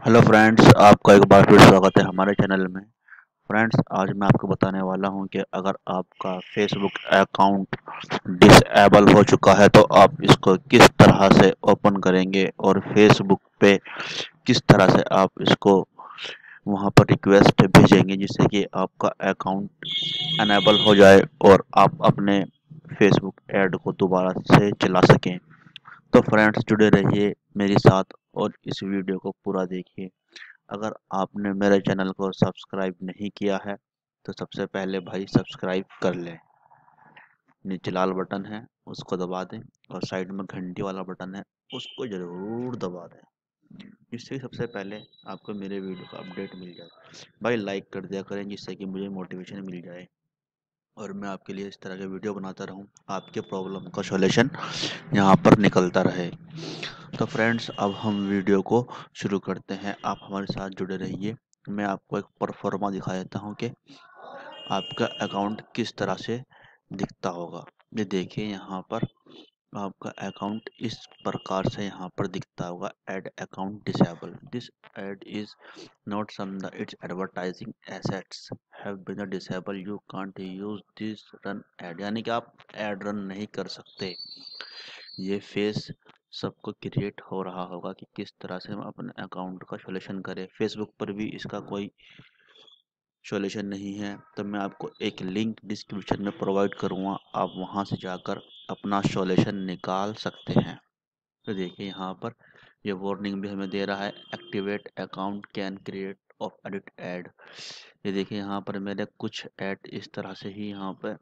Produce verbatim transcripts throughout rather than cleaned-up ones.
Hello friends, आपका एक बार फिर स्वागत है हमारे चैनल में। फ्रेंड्स, आज मैं आपको बताने वाला हूं कि अगर आपका फेसबुक अकाउंट डिसेबल हो चुका है तो आप इसको किस तरह से ओपन करेंगे और फेसबुक पे किस तरह से आप इसको वहां पर रिक्वेस्ट भेजेंगे जिससे कि आपका अकाउंट अनेबल हो जाए और आप अपने फेसबुक ऐड को दोबारा से चला सकें। तो फ्रेंड्स, जुड़े रहिए मेरे साथ और इस वीडियो को पूरा देखिए। अगर आपने मेरे चैनल को सब्सक्राइब नहीं किया है तो सबसे पहले भाई सब्सक्राइब कर लें। नीचे लाल बटन है, उसको दबा दें और साइड में घंटी वाला बटन है, उसको ज़रूर दबा दें। इससे सबसे पहले आपको मेरे वीडियो का अपडेट मिल जाए। भाई लाइक कर दिया करें जिससे कि मुझे मोटिवेशन मिल जाए और मैं आपके लिए इस तरह के वीडियो बनाता रहूं, आपके प्रॉब्लम का सॉल्यूशन यहाँ पर निकलता रहे। तो फ्रेंड्स, अब हम वीडियो को शुरू करते हैं। आप हमारे साथ जुड़े रहिए। मैं आपको एक परफॉर्मा दिखा देता हूँ कि आपका अकाउंट किस तरह से दिखता होगा। ये देखिए, यहाँ पर आपका अकाउंट इस प्रकार से यहाँ पर दिखता होगा। Ad account disable, this ad is not some the it's advertising assets have been disable, you can't use this run ad. यानी कि आप ऐड रन नहीं कर सकते। ये फेस सबको क्रिएट हो रहा होगा कि किस तरह से हम अपने अकाउंट का सॉल्यूशन करें। फेसबुक पर भी इसका कोई सॉल्यूशन नहीं है, तो मैं आपको एक लिंक डिस्क्रिप्शन में प्रोवाइड करूँगा, आप वहाँ से जाकर अपना सॉल्यूशन निकाल सकते हैं। तो देखिए, यहाँ पर ये वार्निंग भी हमें दे रहा है, activate account can create of edit ad. ये देखिए, यहाँ पर मेरे कुछ ऐड इस तरह से ही यहाँ पर,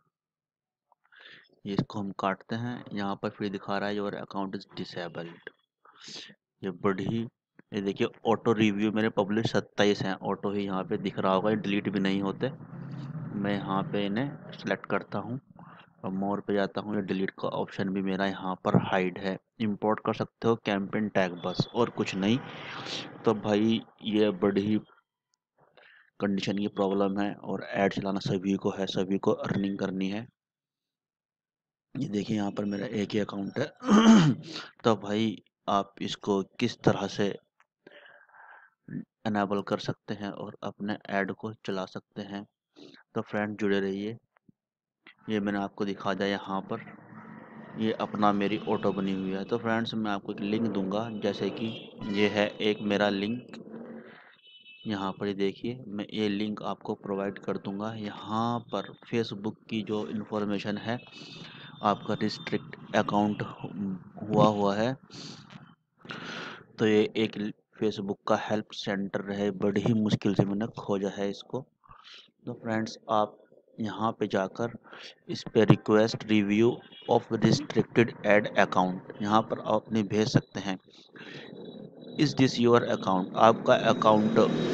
ये इसको हम काटते हैं। यहाँ पर फिर दिखा रहा है योर अकाउंट इज डिसेबल्ड। ये बड़ी, ये देखिए ऑटो रिव्यू मेरे पब्लिश सत्ताईस हैं, ऑटो ही यहाँ पे दिख रहा होगा, ये डिलीट भी नहीं होते। मैं यहाँ पे इन्हें सेलेक्ट करता हूँ और मोर पे जाता हूँ। ये डिलीट का ऑप्शन भी मेरा यहाँ पर हाइड है। इंपोर्ट कर सकते हो कैंपेन टैग, बस और कुछ नहीं। तो भाई ये बड़ी कंडीशन की प्रॉब्लम है और ऐड चलाना सभी को है, सभी को अर्निंग करनी है। ये देखिए, यहाँ पर मेरा एक ही अकाउंट है। तो भाई आप इसको किस तरह से अनेबल कर सकते हैं और अपने ऐड को चला सकते हैं। तो फ्रेंड, जुड़े रहिए। ये मैंने आपको दिखा दिया यहाँ पर, ये अपना मेरी ऑटो बनी हुई है। तो फ्रेंड्स, मैं आपको एक लिंक दूंगा, जैसे कि ये है एक मेरा लिंक। यहाँ पर ये देखिए, मैं ये लिंक आपको प्रोवाइड कर दूंगा। यहाँ पर फेसबुक की जो इन्फॉर्मेशन है, आपका रिस्ट्रिक्ट अकाउंट हुआ हुआ है। तो ये एक फेसबुक का हेल्प सेंटर है, बड़ी ही मुश्किल से मैंने खोजा है इसको। तो फ्रेंड्स, आप यहाँ पे जाकर इस पे request review of restricted ad account, यहाँ पर आप अपने भेज सकते हैं। इस दिस योर अकाउंट, आपका अकाउंट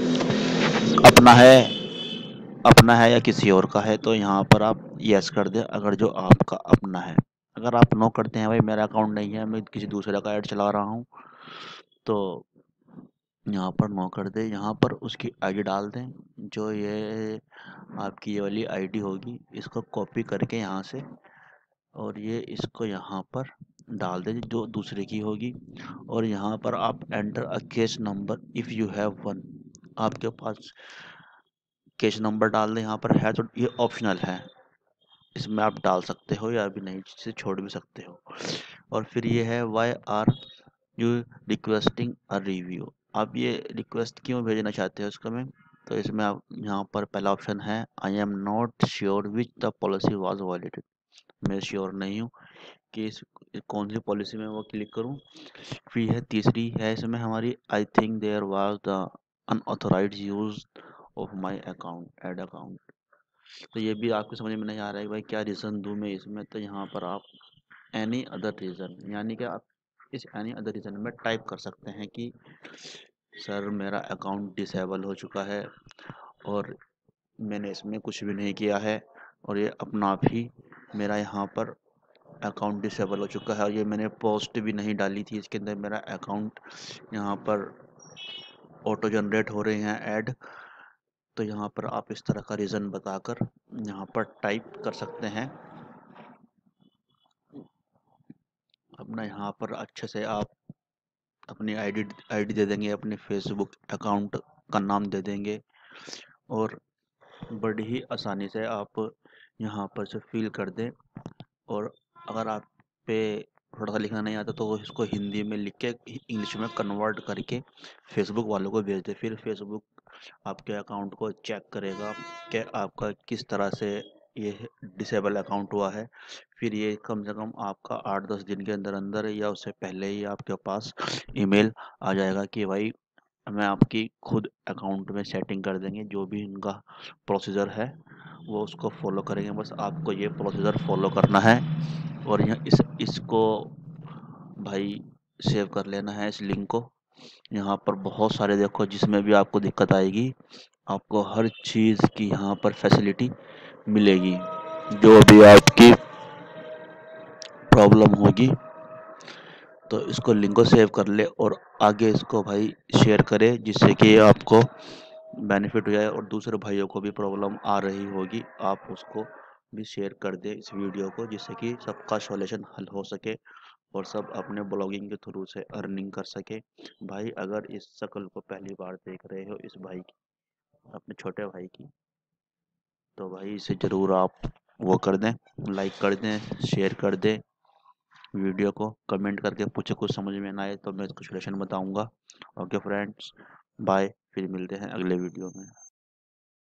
अपना है अपना है या किसी और का है, तो यहाँ पर आप यस कर दें अगर जो आपका अपना है। अगर आप नो करते हैं भाई मेरा अकाउंट नहीं है, मैं किसी दूसरे का ऐड चला रहा हूँ, तो यहाँ पर नो कर दें। यहाँ पर उसकी आईडी डाल दें, जो ये आपकी ये वाली आईडी होगी, इसको कॉपी करके यहाँ से, और ये इसको यहाँ पर डाल दें जो दूसरे की होगी। और यहाँ पर आप enter a case number if you have one, आपके पास केस नंबर डाल दें। यहाँ पर है तो ये ऑप्शनल है, इसमें आप डाल सकते हो या भी नहीं, जिससे छोड़ भी सकते हो। और फिर ये है why are you requesting a review, आप ये रिक्वेस्ट क्यों भेजना चाहते हो इसका मैं। तो इसमें आप यहाँ पर पहला ऑप्शन है, I am not sure which the policy was violated. मैं श्योर नहीं हूँ कि इस कौन सी पॉलिसी में वो क्लिक करूँ। फिर है तीसरी है इसमें हमारी, I think there was the unauthorized use of my account ad account. तो ये भी आपको समझ में नहीं आ रहा है भाई क्या रीज़न दूँ मैं इसमें। तो यहाँ पर आप एनी अदर रीज़न, यानी कि आप इस एनी अदर रीज़न में टाइप कर सकते हैं कि सर मेरा अकाउंट डिसेबल हो चुका है और मैंने इसमें कुछ भी नहीं किया है, और ये अपना आप ही मेरा यहाँ पर अकाउंट डिसेबल हो चुका है, और ये मैंने पोस्ट भी नहीं डाली थी इसके अंदर। मेरा अकाउंट यहाँ पर ऑटो जनरेट हो रहे हैं ऐड। तो यहाँ पर आप इस तरह का रीज़न बताकर यहाँ पर टाइप कर सकते हैं। अपना यहाँ पर अच्छे से आप अपनी आईडी आईडी दे देंगे, अपने फेसबुक अकाउंट का नाम दे देंगे और बड़ी ही आसानी से आप यहाँ पर से फिल कर दें। और अगर आप पे थोड़ा सा लिखना नहीं आता तो इसको हिंदी में लिख के इंग्लिश में कन्वर्ट करके फेसबुक वालों को भेज दें। फिर फेसबुक आपके अकाउंट को चेक करेगा कि आपका किस तरह से ये डिसेबल अकाउंट हुआ है। फिर ये कम से कम आपका आठ दस दिन के अंदर अंदर या उससे पहले ही आपके पास ईमेल आ जाएगा कि भाई हमें आपकी खुद अकाउंट में सेटिंग कर देंगे। जो भी इनका प्रोसीजर है वो उसको फॉलो करेंगे, बस आपको ये प्रोसीजर फॉलो करना है। और यहाँ इस इसको भाई सेव कर लेना है इस लिंक को। यहाँ पर बहुत सारे देखो, जिसमें भी आपको दिक्कत आएगी आपको हर चीज़ की यहाँ पर फैसिलिटी मिलेगी। जो भी आपकी प्रॉब्लम होगी तो इसको लिंक को सेव कर ले और आगे इसको भाई शेयर करे, जिससे कि आपको बेनिफिट हो जाए और दूसरे भाइयों को भी प्रॉब्लम आ रही होगी आप उसको भी शेयर कर दे इस वीडियो को, जिससे कि सबका सॉल्यूशन हल हो सके और सब अपने ब्लॉगिंग के थ्रू से अर्निंग कर सके। भाई अगर इस शक्ल को पहली बार देख रहे हो इस भाई की, अपने छोटे भाई की, तो भाई इसे ज़रूर आप वो कर दें, लाइक कर दें, शेयर कर दें वीडियो को। कमेंट करके पूछे कुछ समझ में ना आए तो मैं इसको सॉल्यूशन बताऊंगा। ओके फ्रेंड्स, बाय, फिर मिलते हैं अगले वीडियो में।